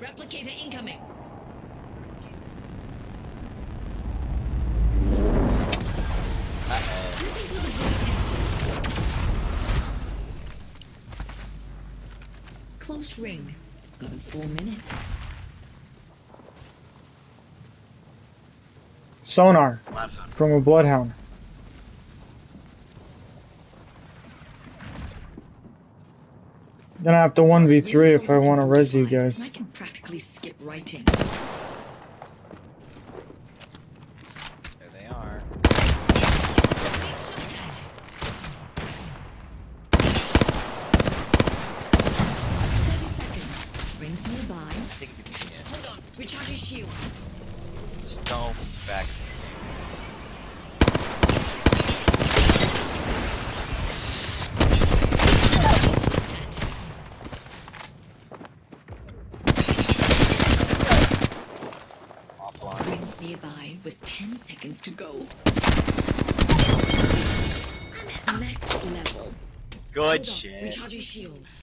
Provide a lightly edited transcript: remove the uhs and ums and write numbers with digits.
Replicator incoming. Close ring. Got a 4 minute. Sonar from a bloodhound. Gonna have to 1v3 if I want to res you guys. I can practically skip right in. There they are. 30 seconds. Rings nearby. I think you can see it. Hold on. Recharging shield. Just don't back. Offline. Rings nearby with 10 seconds to go. I'm at next level. Good Hold on. shit. Recharging shields.